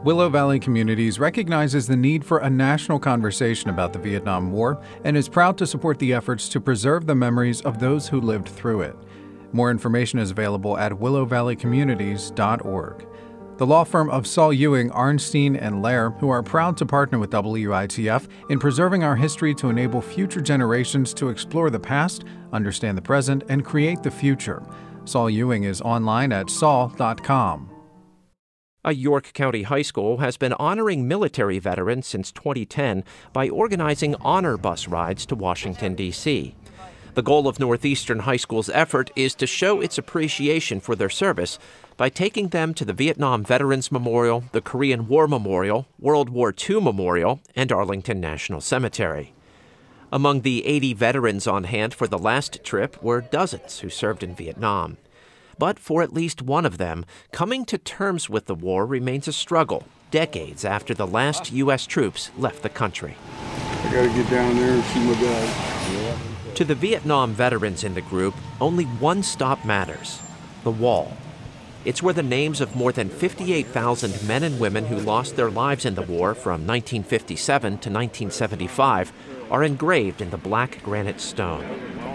Willow Valley Communities recognizes the need for a national conversation about the Vietnam War and is proud to support the efforts to preserve the memories of those who lived through it. More information is available at willowvalleycommunities.org. The law firm of Saul Ewing, Arnstein, and Lair, who are proud to partner with WITF in preserving our history to enable future generations to explore the past, understand the present, and create the future. Saul Ewing is online at saul.com. A York County high school has been honoring military veterans since 2010 by organizing honor bus rides to Washington, D.C. The goal of Northeastern High School's effort is to show its appreciation for their service by taking them to the Vietnam Veterans Memorial, the Korean War Memorial, World War II Memorial, and Arlington National Cemetery. Among the 80 veterans on hand for the last trip were dozens who served in Vietnam. But for at least one of them, coming to terms with the war remains a struggle, decades after the last U.S. troops left the country. I gotta get down there and see my dad. To the Vietnam veterans in the group, only one stop matters: the wall. It's where the names of more than 58,000 men and women who lost their lives in the war from 1957 to 1975 are engraved in the black granite stone.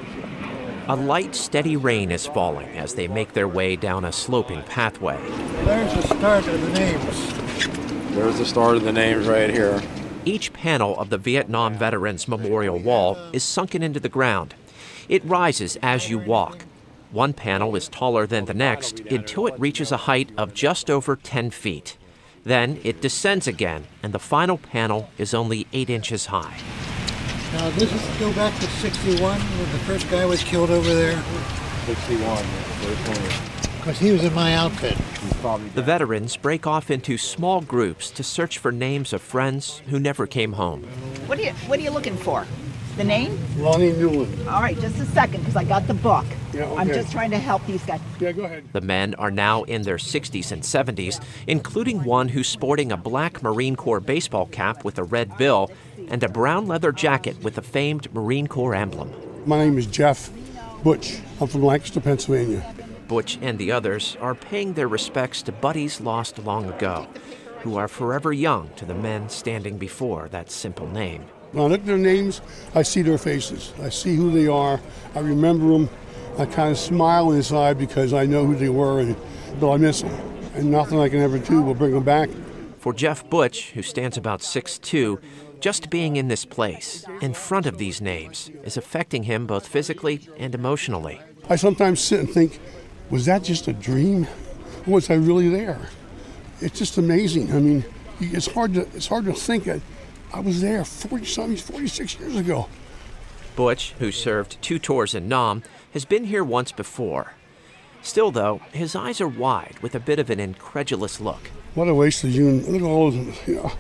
A light, steady rain is falling as they make their way down a sloping pathway. There's the start of the names. There's the start of the names right here. Each panel of the Vietnam Veterans Memorial Wall is sunken into the ground. It rises as you walk. One panel is taller than the next until it reaches a height of just over 10 feet. Then it descends again, and the final panel is only 8 inches high. Now, this is go back to 61, when the first guy was killed over there. 61, Because he was in my outfit. The veterans break off into small groups to search for names of friends who never came home. What are you looking for? The name? Lonnie Newland. All right, just a second, because I got the book. Yeah, okay. I'm just trying to help these guys. Yeah, go ahead. The men are now in their 60s and 70s, including one who's sporting a black Marine Corps baseball cap with a red bill and a brown leather jacket with the famed Marine Corps emblem. My name is Jeff Butch. I'm from Lancaster, Pennsylvania. Butch and the others are paying their respects to buddies lost long ago, who are forever young to the men standing before that simple name. When I look at their names, I see their faces. I see who they are. I remember them. I kind of smile inside because I know who they were, but I miss them. And nothing I can ever do will bring them back. For Jeff Butch, who stands about 6'2", just being in this place, in front of these names, is affecting him both physically and emotionally. I sometimes sit and think, was that just a dream? Or was I really there? It's just amazing. I mean, it's hard to think that I was there 46 years ago. Butch, who served 2 tours in Nam, has been here once before. Still, though, his eyes are wide with a bit of an incredulous look. What a waste of June. Look at all those,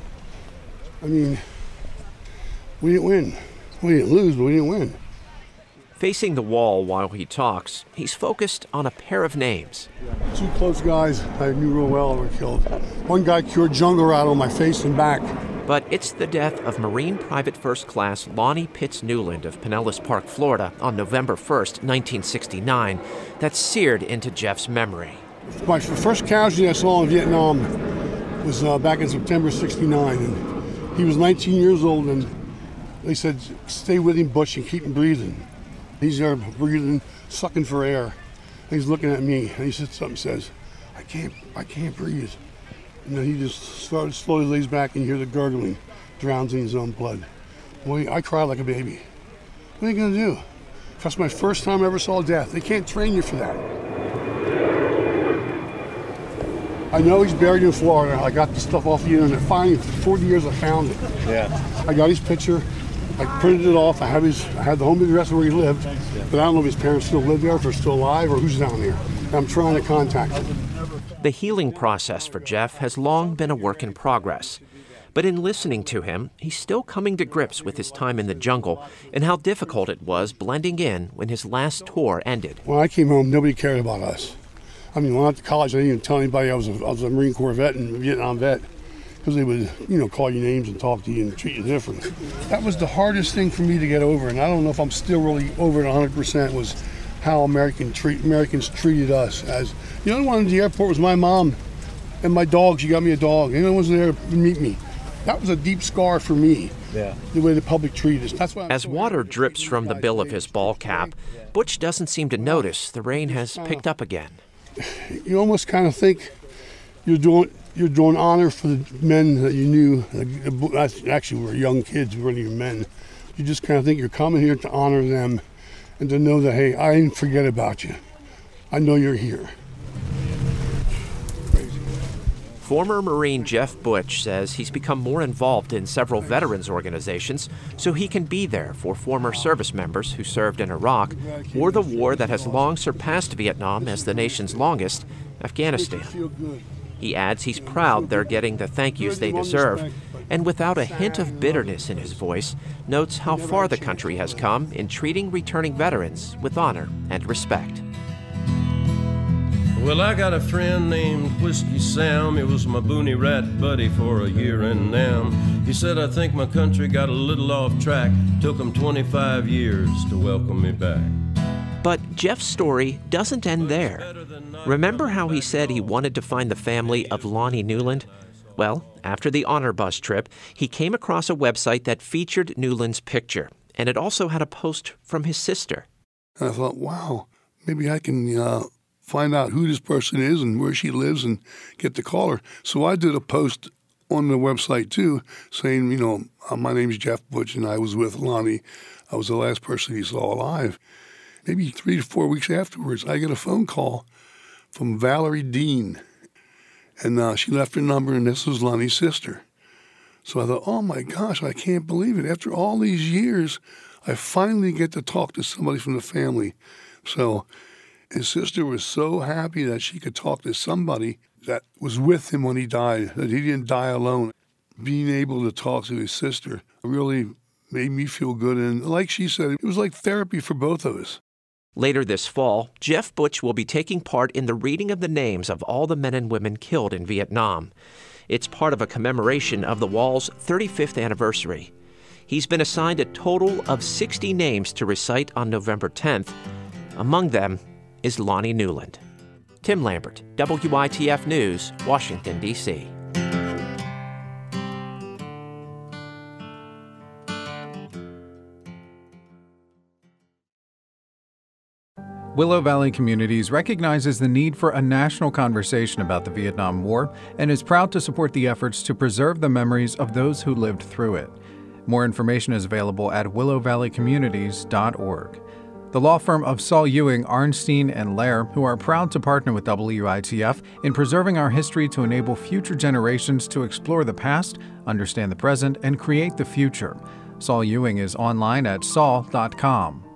I mean, we didn't win. We didn't lose, but we didn't win. Facing the wall while he talks, he's focused on a pair of names. 2 close guys I knew real well were killed. One guy cured jungle rattle on my face and back. But it's the death of Marine Private First Class Lonnie Pitts Newland of Pinellas Park, Florida on November 1st, 1969, that's seared into Jeff's memory. My first casualty I saw in Vietnam was back in September '69. And he was 19 years old, and they said, stay with him, Butch, and keep him breathing. He's there breathing, sucking for air. And he's looking at me, and he says, I can't breathe. And then he just slowly lays back, and you hear the gurgling, drowns in his own blood. Boy, I cried like a baby. What are you gonna do? That's my first time I ever saw death. They can't train you for that. I know he's buried in Florida. I got this stuff off the internet. Finally, for 40 years, I found it. Yeah. I got his picture. I printed it off. I had the home address where he lived, but I don't know if his parents still live there, if they're still alive, or who's down there. I'm trying to contact him. The healing process for Jeff has long been a work in progress. But in listening to him, he's still coming to grips with his time in the jungle and how difficult it was blending in when his last tour ended. When I came home, nobody cared about us. I mean, when I went to college, I didn't even tell anybody I was a Marine Corps vet and a Vietnam vet, because they would, call you names and talk to you and treat you different. That was the hardest thing for me to get over, and I don't know if I'm still really over it 100%, was how Americans treated us. As the other one at the airport was my mom And my dog, she got me a dog. Anyone was there to meet me. That was a deep scar for me, the way the public treated us. That's why As water drips from the bill of his ball cap, Butch doesn't seem to notice the rain has picked up again. You almost kind of think you're doing honor for the men that you knew. Actually, we were young kids, we weren't even men. You just kind of think you're coming here to honor them and to know that, hey, I didn't forget about you. I know you're here. Former Marine Jeff Butch says he's become more involved in several veterans organizations so he can be there for former service members who served in Iraq or the war that has long surpassed Vietnam as the nation's longest, Afghanistan. He adds he's proud they're getting the thank yous they deserve, and without a hint of bitterness in his voice, notes how far the country has come in treating returning veterans with honor and respect. Well, I got a friend named Whiskey Sam. He was my boonie rat buddy for a year and now. He said, I think my country got a little off track. Took him 25 years to welcome me back. But Jeff's story doesn't end there. Remember how he said he wanted to find the family of Lonnie Newland? Well, after the honor bus trip, he came across a website that featured Newland's picture, and it also had a post from his sister. And I thought, wow, maybe I can find out who this person is and where she lives and get to call her. So I did a post on the website, too, saying, you know, my name's Jeff Butch, and I was with Lonnie. I was the last person he saw alive. Maybe 3 to 4 weeks afterwards, I get a phone call from Valerie Dean. And she left her number, and this was Lonnie's sister. So I thought, oh, my gosh, I can't believe it. After all these years, I finally get to talk to somebody from the family. So his sister was so happy that she could talk to somebody that was with him when he died, that he didn't die alone. Being able to talk to his sister really made me feel good. And like she said, it was like therapy for both of us. Later this fall, Jeff Butch will be taking part in the reading of the names of all the men and women killed in Vietnam. It's part of a commemoration of the wall's 35th anniversary. He's been assigned a total of 60 names to recite on November 10th. Among them is Lonnie Newland. Tim Lambert, WITF News, Washington, D.C. Willow Valley Communities recognizes the need for a national conversation about the Vietnam War and is proud to support the efforts to preserve the memories of those who lived through it. More information is available at willowvalleycommunities.org. The law firm of Saul Ewing, Arnstein, and Lair, who are proud to partner with WITF in preserving our history to enable future generations to explore the past, understand the present, and create the future. Saul Ewing is online at saul.com.